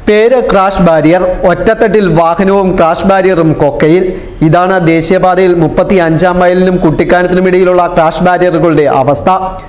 പേര് crash barrier, ഒറ്റത്തട്ടിൽ വാഹനവും crash ബാരിയറും കൊക്കയിൽ. ഇതാണ് ദേശീയപാതയിൽ 35-ാം മൈലിനും കുട്ടിക്കാനത്തിനുമിടയിലുള്ള ക്രാഷ് ബാരിയറുകളുടെ അവസ്ഥ.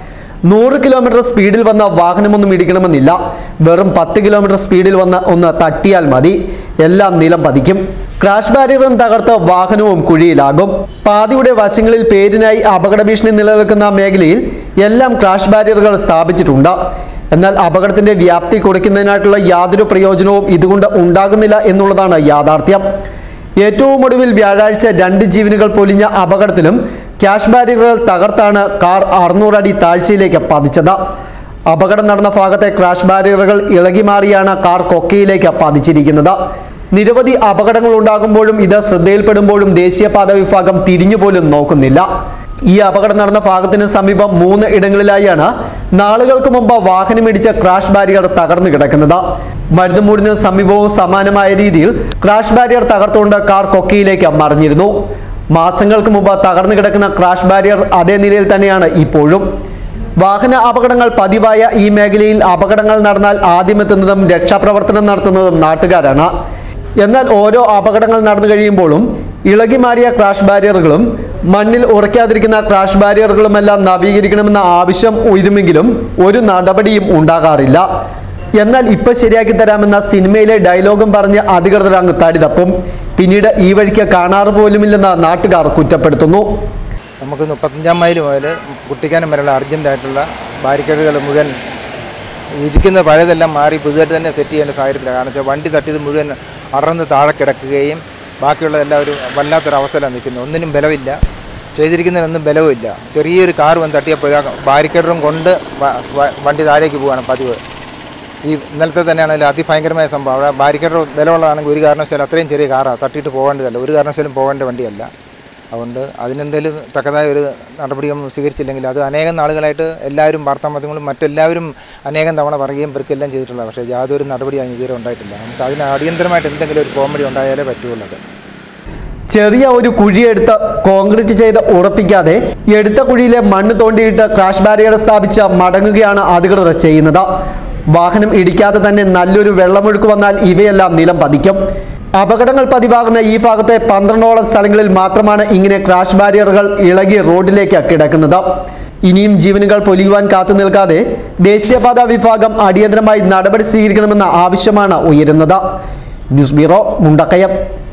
100 കിലോമീറ്റർ സ്പീഡിൽ വന്ന വാഹനമൊന്നും ഇടിക്കണമെന്നില്ല. വെറും 10 കിലോമീറ്റർ സ്പീഡിൽ വന്ന് ഒന്ന് തട്ടിയാൽ മതി, എല്ലാം നിലം പതിക്കും. ക്രാഷ് ബാരിയറും തകർത്ത് വാഹനവും കുഴിയിലാകും. പാതയുടെ വശങ്ങളിൽ പേരിനായി അപകട ഭീഷണി നിലനിൽക്കുന്ന മേഖലയിൽ എല്ലാം ക്രാഷ് ബാരിയറുകൾ സ്ഥാപിച്ചിട്ടുണ്ട്. എന്നാൽ അപകടത്തിന്റെ വ്യാപ്തി കുറയ്ക്കുന്നതിനായിട്ടുള്ള യാതൊരു പ്രയോജനവും ഇതുകൊണ്ട് ഉണ്ടാകുന്നില്ല എന്നുള്ളതാണ് യാഥാർത്ഥ്യം. ഏറ്റവും ഒടുവിൽ വ്യാഴാഴ്ച 2 ജീവനുകൾ പൊലിഞ്ഞ അപകടത്തിലും ക്രാഷ് ബാരിയറുകൾ തകർത്താണ് കാർ 600 അടി താഴ്ചയിലേക്ക് പതിച്ചത്. അപകടം നടന്ന ഭാഗത്തെ ക്രാഷ് ബാരിയറുകൾ ഇളകി മാറിയാണ് കാർ കൊക്കയിലേക്ക് പതിച്ചിരിക്കുന്നത്. നിരവധി അപകടങ്ങൾ ഉണ്ടാകുമ്പോഴും ഇത് ശ്രദ്ധയിൽപ്പെടുമ്പോഴും ദേശീയപാത വിഭാഗം തിരിഞ്ഞുപോലും നോക്കുന്നില്ല. ഈ അപകടം നടന്ന ഭാഗത്തിന് സമീപം 3 ഇടങ്ങളിലായാണ് നാളുകൾക്ക് മുമ്പ് വാഹനമിടിച്ച ക്രാഷ് ബാരിയർ തകർന്നു കിടക്കുന്നത്. മരുന്നുമൂടിന് സമീപവും സമാനമായ രീതിയിൽ ക്രാഷ് ബാരിയർ തകർത്തുകൊണ്ട് കാർ കൊക്കയിലേക്ക് മറിഞ്ഞിരുന്നു. മാസങ്ങൾക്ക് മുമ്പ് തകർന്നു കിടക്കുന്ന ക്രാഷ് ബാരിയർ അതേ നിലയിൽ തന്നെയാണ് ഇപ്പോഴും. വാഹന അപകടങ്ങൾ പതിവായ ഈ മേഖലയിൽ അപകടങ്ങൾ നടന്നാൽ ആദ്യമെത്തുന്നതും രക്ഷാപ്രവർത്തനം നടത്തുന്നതും നാട്ടുകാരാണ്. എന്നാൽ ഓരോ അപകടങ്ങൾ നടന്നു കഴിയുമ്പോഴും ഇളകി മാറിയ ക്രാഷ് ബാരിയറുകളും മണ്ണിൽ ഉറയ്ക്കാതിരിക്കുന്ന ക്രാഷ് ബാരിയറുകളുമെല്ലാം നവീകരിക്കണമെന്ന ആവശ്യം ഉയരുമെങ്കിലും ഒരു നടപടിയും ഉണ്ടാകാറില്ല. എന്നാൽ ഇപ്പൊ ശരിയാക്കി തരാമെന്ന സിനിമയിലെ ഡയലോഗും പറഞ്ഞ് അധികൃതർ അങ്ങ് തടി തപ്പും. പിന്നീട് ഈ വഴിക്ക് കാണാറ് പോലുമില്ലെന്ന് നാട്ടുകാർ കുറ്റപ്പെടുത്തുന്നു. നമുക്ക് 35-ാം മൈൽ മുതൽ കുട്ടിക്കാനം വരെയുള്ള അർജൻറ്റായിട്ടുള്ള ബാരിക്കേഡുകൾ മുഴുവൻ ഇരിക്കുന്ന പഴയതെല്ലാം മാറി പുതുതായിട്ട് തന്നെ സെറ്റ് ചെയ്യേണ്ട സാഹചര്യത്തിലാണ്. കാരണം വെച്ചാൽ വണ്ടി തട്ടിയത് മുഴുവൻ അടർന്ന് താഴെ കിടക്കുകയും ബാക്കിയുള്ളതെല്ലാം ഒരു വല്ലാത്തൊരവസ്ഥയിലാണ് നിൽക്കുന്നത്. ഒന്നിനും ബലമില്ല, ചെയ്തിരിക്കുന്നതിനൊന്നും ബലവുമില്ല. ചെറിയൊരു കാർ വന്ന് തട്ടിയപ്പോൾ ബാരിക്കേഡറും കൊണ്ട് വണ്ടി താഴേക്ക് പോവുകയാണ് പതിവ്. ഈ ഇന്നലത്തെ തന്നെയാണെങ്കിൽ അതിഭയങ്കരമായ സംഭവം. അവിടെ ബാരിക്കേഡർ ബലമുള്ളതാണെങ്കിൽ ഒരു കാരണവശാലും അത്രയും ചെറിയ കാറാണ് തട്ടിയിട്ട് പോകേണ്ടതല്ല, ഒരു കാരണവശാലും പോകേണ്ട വണ്ടിയല്ല. അതുകൊണ്ട് അതിനെന്തെങ്കിലും തക്കതായ ഒരു നടപടിയും സ്വീകരിച്ചില്ലെങ്കിൽ അത് അനേകം നാളുകളായിട്ട് എല്ലാവരും വാർത്താമാധ്യമങ്ങളും മറ്റെല്ലാവരും അനേകം തവണ പറയുകയും ഇവർക്കെല്ലാം ചെയ്തിട്ടുള്ളത്. പക്ഷേ യാതൊരു നടപടി അതിന് ഇതുവരെ ഉണ്ടായിട്ടില്ല. നമുക്ക് അതിന് അടിയന്തരമായിട്ട് എന്തെങ്കിലും ഒരു കോമഡി ഉണ്ടായാലേ പറ്റുള്ളൂ. ചെറിയ ഒരു കുഴിയെടുത്ത് കോൺക്രീറ്റ് ചെയ്ത് ഉറപ്പിക്കാതെ എടുത്ത കുഴിയിലെ മണ്ണ് തോണ്ടിയിട്ട് ക്രാഷ് ബാരിയർ സ്ഥാപിച്ച് മടങ്ങുകയാണ് അധികൃതർ ചെയ്യുന്നത്. വാഹനം ഇടിക്കാതെ തന്നെ നല്ലൊരു വെള്ളമൊഴുക്ക് വന്നാൽ ഇവയെല്ലാം നിലം പതിക്കും. അപകടങ്ങൾ പതിവാകുന്ന ഈ ഭാഗത്തെ 12ഓളം സ്ഥലങ്ങളിൽ മാത്രമാണ് ഇങ്ങനെ ക്രാഷ് ബാരിയറുകൾ ഇളകി റോഡിലേക്ക് കിടക്കുന്നത്. ഇനിയും ജീവനുകൾ പൊലിയുവാൻ കാത്തു നിൽക്കാതെ ദേശീയപാത വിഭാഗം അടിയന്തരമായി നടപടി സ്വീകരിക്കണമെന്ന ആവശ്യമാണ് ഉയരുന്നത്. News bureau, Mundakayam.